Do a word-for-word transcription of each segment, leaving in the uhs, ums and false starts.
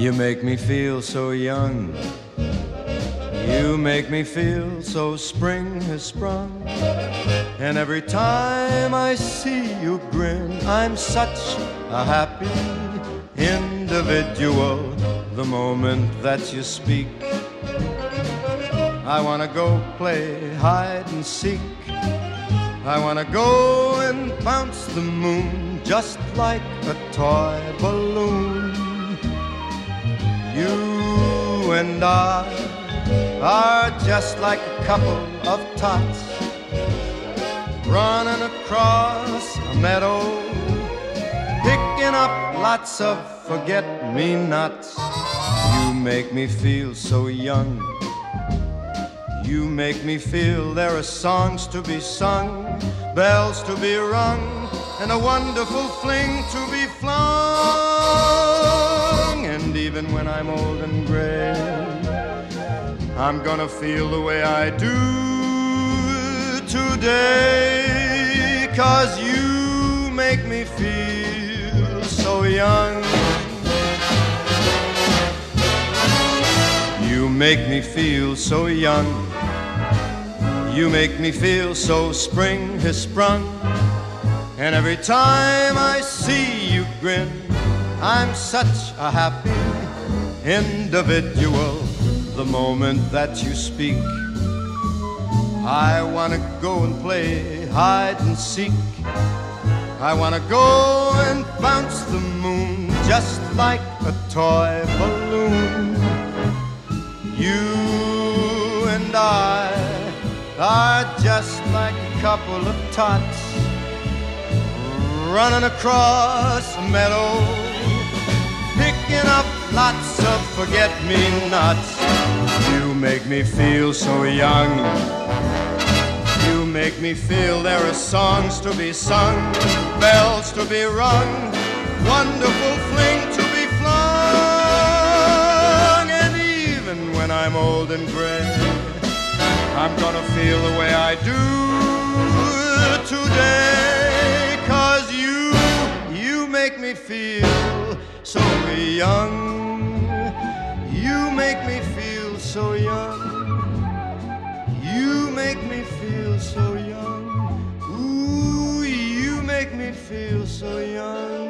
You make me feel so young. You make me feel so spring has sprung. And every time I see you grin, I'm such a happy individual. The moment that you speak, I wanna go play hide and seek. I wanna go and bounce the moon just like a toy balloon. You and I are just like a couple of tots running across a meadow, picking up lots of forget-me-nots. You make me feel so young. You make me feel there are songs to be sung, bells to be rung, and a wonderful fling to be flung. And even when I'm old and gray, I'm gonna feel the way I do today, 'cause you make me feel so young. You make me feel so young. You make me feel so spring has sprung. And every time I see you grin, I'm such a happy individual. The moment that you speak, I wanna go and play hide and seek. I wanna go and bounce the moon just like a toy balloon. You and I are just like a couple of tots running across a meadow, picking up lots of forget-me-nots. You make me feel so young. You make me feel there are songs to be sung, bells to be rung, wonderful fling to be flung. And even when I'm old and gray, I'm gonna feel the way I do today, 'cause you, you make me feel so young. You make me feel so young. You make me feel so young. Ooh, you make me feel so young.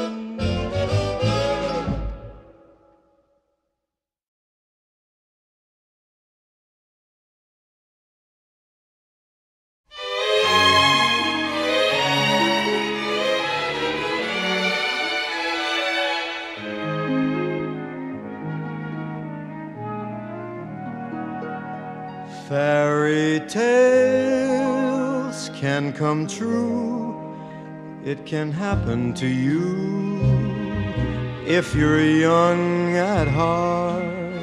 Fairy tales can come true. It can happen to you if you're young at heart.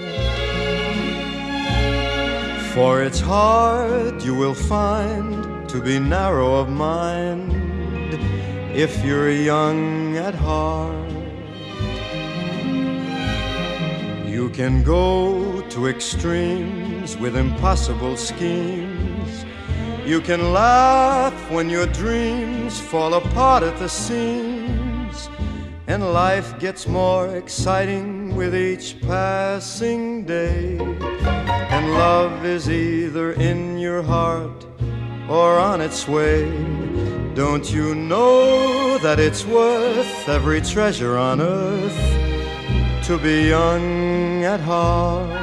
For it's hard, you will find, to be narrow of mind if you're young at heart. You can go to extremes with impossible schemes. You can laugh when your dreams fall apart at the seams, and life gets more exciting with each passing day. And love is either in your heart or on its way. Don't you know that it's worth every treasure on earth to be young at heart?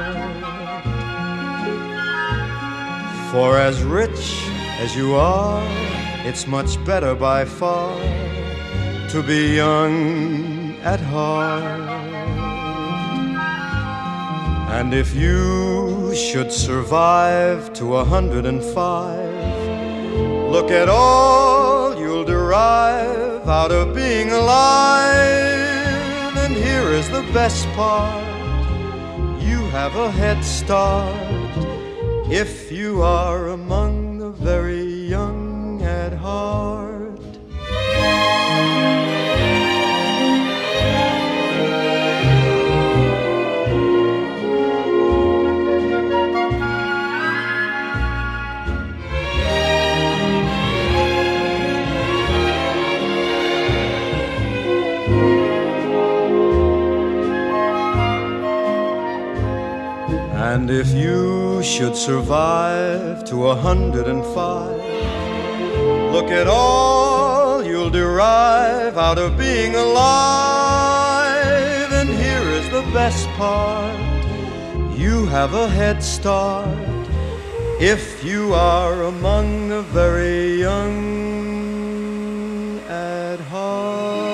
For as rich as you are, it's much better by far to be young at heart. And if you should survive to a hundred and five, look at all you'll derive out of being alive. And here is the best part, you have a head start if you are among the very young at heart. And if you should survive to a hundred and five, look at all you'll derive out of being alive. And here is the best part, you have a head start if you are among the very young at heart.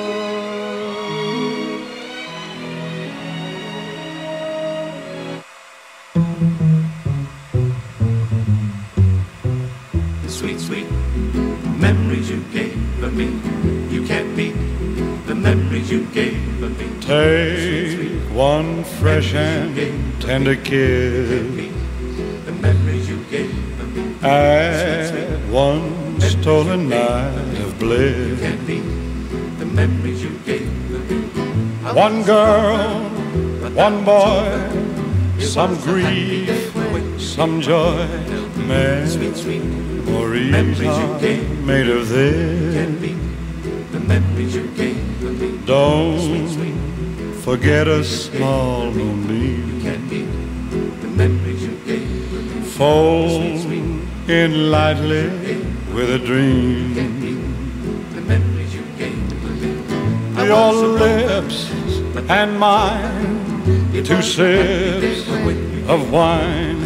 The sweet, sweet memories you gave me, you can't beat the memories you gave me. Take sweet, sweet one fresh and tender kiss, the memories you gave me. Add one stolen night of bliss. You can't beat the memories you gave me. One girl, one boy, some grief, some joy. Memories are made of this. The memories you gave me. Don't forget a small moonbeam. The memories you gave me. Fold in lightly with a dream. The memories you gave me. Your lips and mine, two sips of wine.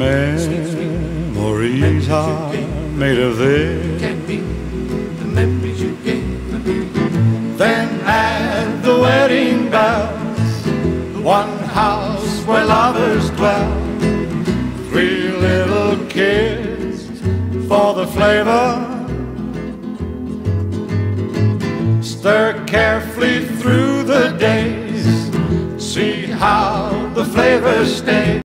Memories are made of this. The memories you gave me. Then add the wedding bells, one house where lovers dwell, three little kids for the flavor. Stir carefully through the days, see how the flavor stays.